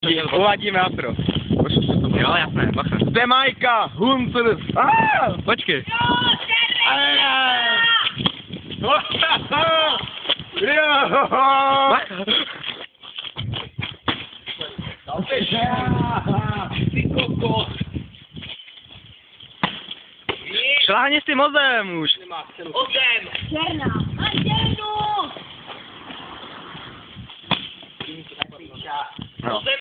Uvádíme afro. Jo, jasné, bacha. Zde Majka, Hunter. Počkej. Šláhni s tím ozem už. Ozem! Černá! Anděnu! No. Ozem